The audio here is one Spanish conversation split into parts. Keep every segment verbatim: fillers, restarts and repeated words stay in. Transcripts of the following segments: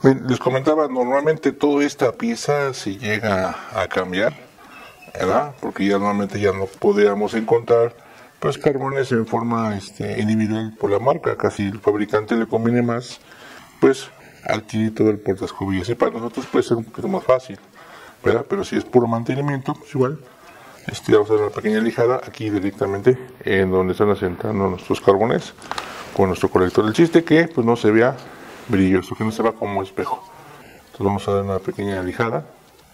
Bien, les comentaba, normalmente toda esta pieza se llega a cambiar, ¿verdad? Porque ya normalmente ya no podríamos encontrar pues carbones en forma este, individual por la marca, casi el fabricante le conviene más pues adquirir todo el portaescobillas, y para nosotros puede ser un poquito más fácil, ¿verdad? Pero si es puro mantenimiento, pues igual este, vamos a dar una pequeña lijada aquí directamente en donde están asentando nuestros carbones con nuestro colector. El chiste que pues no se vea brilloso, que no se vea como espejo. Entonces vamos a dar una pequeña lijada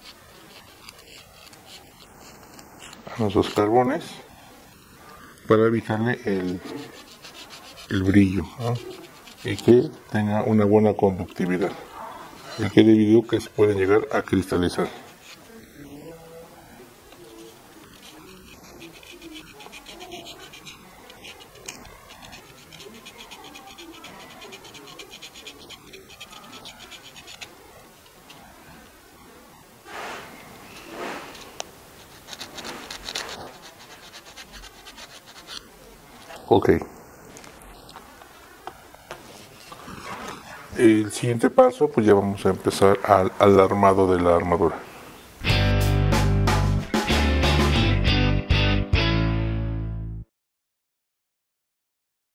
a nuestros carbones para evitarle el, el brillo, ¿no? Y que tenga una buena conductividad, y que debido que se pueden llegar a cristalizar. Ok. El siguiente paso, pues ya vamos a empezar al, al armado de la armadura.